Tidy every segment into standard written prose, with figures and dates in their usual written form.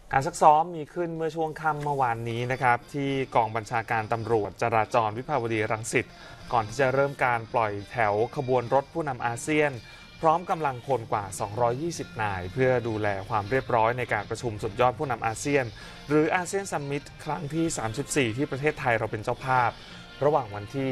การซักซ้อมมีขึ้นเมื่อช่วงค่ำเมื่อวานนี้นะครับที่กองบัญชาการตำรวจจราจรวิภาวดีรังสิตก่อนที่จะเริ่มการปล่อยแถวขบวนรถผู้นำอาเซียนพร้อมกำลังพลกว่า 220 นายเพื่อดูแลความเรียบร้อยในการประชุมสุดยอดผู้นำอาเซียนหรืออาเซียนซัมมิตครั้งที่ 34 ที่ประเทศไทยเราเป็นเจ้าภาพระหว่างวันที่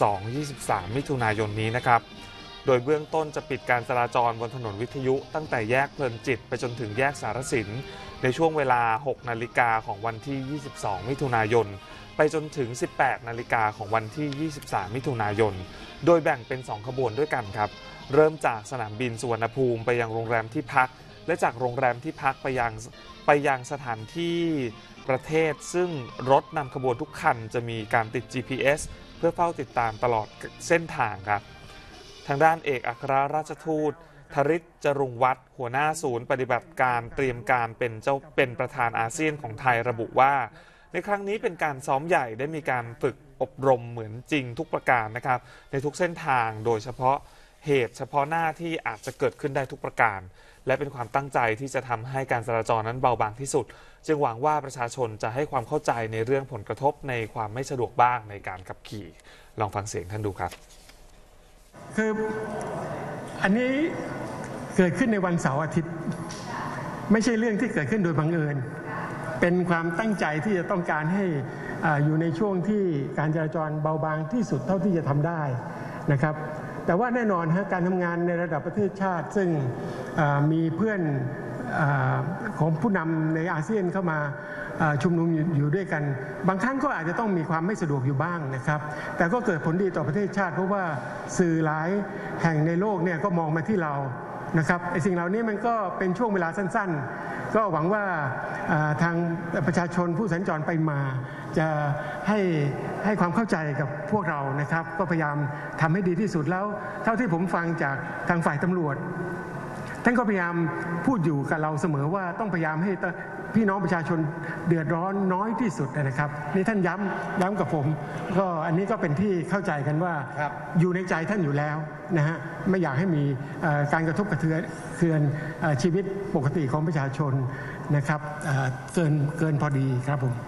22-23 มิถุนายนนี้นะครับโดยเบื้องต้นจะปิดการจราจรบนถนนวิทยุตั้งแต่แยกเพลินจิตไปจนถึงแยกสารสินในช่วงเวลา 6 นาฬิกาของวันที่ 22 มิถุนายนไปจนถึง 18 นาฬิกาของวันที่ 23 มิถุนายนโดยแบ่งเป็น 2 ขบวนด้วยกันครับเริ่มจากสนามบินสุวรรณภูมิไปยังโรงแรมที่พักและจากโรงแรมที่พักไปยังสถานที่ประเทศซึ่งรถนำขบวนทุกคันจะมีการติด GPS เพื่อเฝ้าติดตามตลอดเส้นทางครับทางด้านเอกอัครราชทูตธริศจรุงวัฒน์หัวหน้าศูนย์ปฏิบัติการเตรียมการเป็นประธานอาเซียนของไทยระบุว่าในครั้งนี้เป็นการซ้อมใหญ่ได้มีการฝึกอบรมเหมือนจริงทุกประการนะครับในทุกเส้นทางโดยเฉพาะเหตุเฉพาะหน้าที่อาจจะเกิดขึ้นได้ทุกประการและเป็นความตั้งใจที่จะทำให้การจราจรนั้นเบาบางที่สุดจึงหวังว่าประชาชนจะให้ความเข้าใจในเรื่องผลกระทบในความไม่สะดวกบ้างในการขับขี่ลองฟังเสียงท่านดูครับคืออันนี้เกิดขึ้นในวันเสาร์อาทิตย์ไม่ใช่เรื่องที่เกิดขึ้นโดยบังเอิญเป็นความตั้งใจที่จะต้องการให้อยู่ในช่วงที่การจราจรเบาบางที่สุดเท่าที่จะทำได้นะครับแต่ว่าแน่นอนการทำงานในระดับประเทศชาติซึ่งมีเพื่อนของผู้นำในอาเซียนเข้ามาชุมนุมอยู่ด้วยกันบางครั้งก็อาจจะต้องมีความไม่สะดวกอยู่บ้างนะครับแต่ก็เกิดผลดีต่อประเทศชาติเพราะว่าสื่อหลายแห่งในโลกเนี่ยก็มองมาที่เรานะครับไอ้สิ่งเหล่านี้มันก็เป็นช่วงเวลาสั้นๆก็หวังว่าทางประชาชนผู้สัญจรไปมาจะให้ความเข้าใจกับพวกเรานะครับก็พยายามทำให้ดีที่สุดแล้วเท่าที่ผมฟังจากทางฝ่ายตำรวจท่านก็พยายามพูดอยู่กับเราเสมอว่าต้องพยายามให้พี่น้องประชาชนเดือดร้อนน้อยที่สุดนะครับนี่ท่านย้ำกับผมก็อันนี้ก็เป็นที่เข้าใจกันว่าอยู่ในใจท่านอยู่แล้วนะฮะไม่อยากให้มีการกระทบกระเทือนชีวิตปกติของประชาชนนะครับเกินพอดีครับผม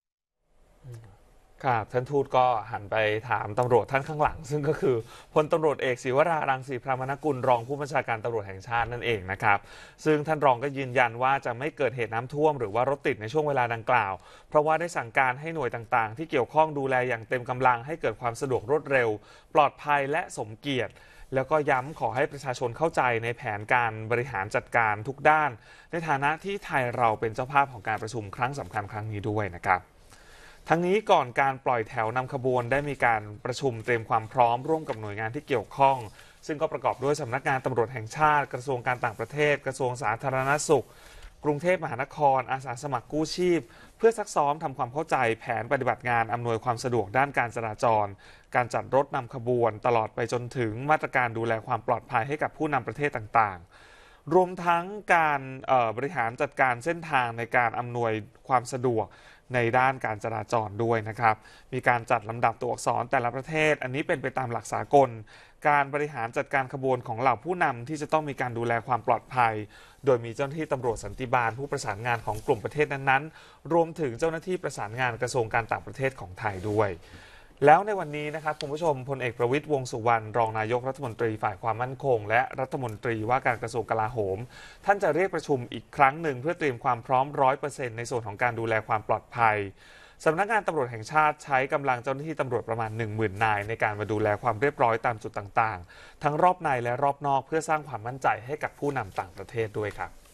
ครับท่านทูตก็หันไปถามตำรวจท่านข้างหลังซึ่งก็คือพลตำรวจเอกศิวรารังสีพรามนกุลรองผู้บัญชาการตำรวจแห่งชาตินั่นเองนะครับซึ่งท่านรองก็ยืนยันว่าจะไม่เกิดเหตุน้ำท่วมหรือว่ารถติดในช่วงเวลาดังกล่าวเพราะว่าได้สั่งการให้หน่วยต่างๆที่เกี่ยวข้องดูแลอย่างเต็มกำลังให้เกิดความสะดวกรวดเร็วปลอดภัยและสมเกียรติแล้วก็ย้ำขอให้ประชาชนเข้าใจในแผนการบริหารจัดการทุกด้านในฐานะที่ไทยเราเป็นเจ้าภาพของการประชุมครั้งสำคัญครั้งนี้ด้วยนะครับทั้งนี้ก่อนการปล่อยแถวนำขบวนได้มีการประชุมเตรียมความพร้อมร่วมกับหน่วยงานที่เกี่ยวข้องซึ่งก็ประกอบด้วยสำนักงานตำรวจแห่งชาติกระทรวงการต่างประเทศกระทรวงสาธารณสุขกรุงเทพมหานครอาสาสมัครกู้ชีพเพื่อซักซ้อมทำความเข้าใจแผนปฏิบัติงานอำนวยความสะดวกด้านการจราจรการจัดรถนำขบวนตลอดไปจนถึงมาตรการดูแลความปลอดภัยให้กับผู้นำประเทศต่างๆรวมทั้งการบริหารจัดการเส้นทางในการอำนวยความสะดวกในด้านการจราจรด้วยนะครับมีการจัดลำดับตัวอักษรแต่ละประเทศอันนี้เป็นไปตามหลักสากลการบริหารจัดการขบวนของเหล่าผู้นำที่จะต้องมีการดูแลความปลอดภัยโดยมีเจ้าหน้าที่ตำรวจสันติบาลผู้ประสานงานของกลุ่มประเทศนั้นๆรวมถึงเจ้าหน้าที่ประสานงานกระทรวงการต่างประเทศของไทยด้วยแล้วในวันนี้นะครับคุณผู้ชมพลเอกประวิตรวงษ์สุวรรณรองนายกรัฐมนตรีฝ่ายความมั่นคงและรัฐมนตรีว่าการกระทรวงกลาโหมท่านจะเรียกประชุมอีกครั้งหนึ่งเพื่อเตรียมความพร้อม 100% ในส่วนของการดูแลความปลอดภัยสำนักงานตำรวจแห่งชาติใช้กำลังเจ้าหน้าที่ตำรวจประมาณ 10,000 นายในการมาดูแลความเรียบร้อยตามจุดต่างๆทั้งรอบในและรอบนอกเพื่อสร้างความมั่นใจให้กับผู้นำต่างประเทศด้วยครับ